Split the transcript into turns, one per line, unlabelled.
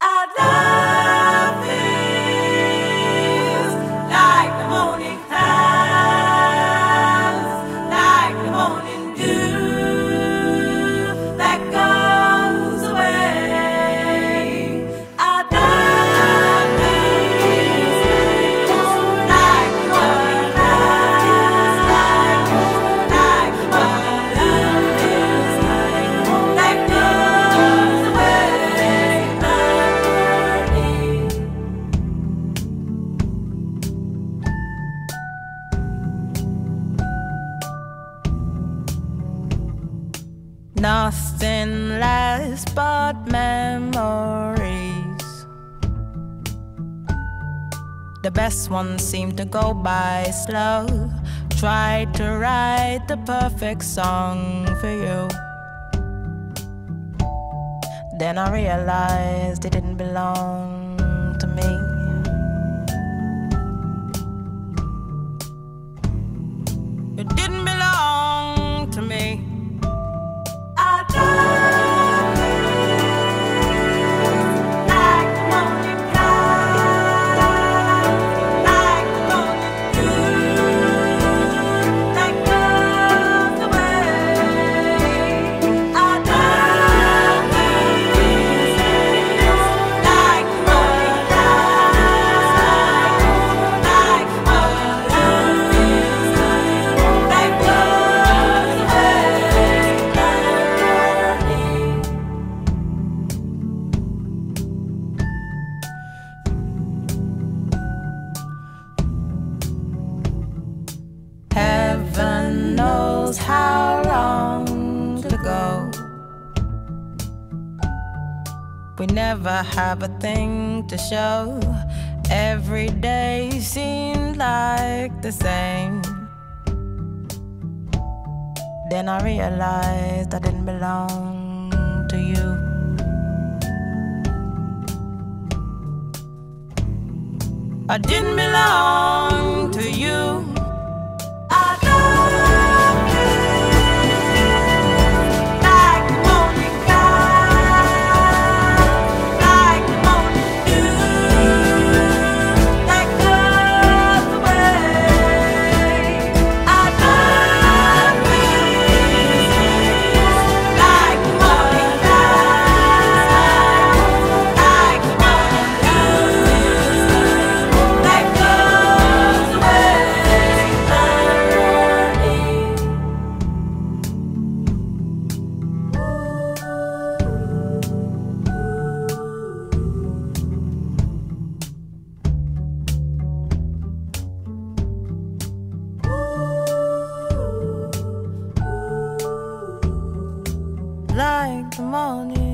Our love is like the morning clouds, like the morning dew that goes away. Our love is like the morning clouds, like the morning dew that goes away. Nothing lasts but memories. The best ones seem to go by slow. Tried to write the perfect song for you. Then I realized it didn't belong to me. It didn't belong to me. Heaven knows how long to go. We never have a thing to show. Every day seemed like the same. Then I realized I didn't belong to you. I didn't belong to you. Like the morning.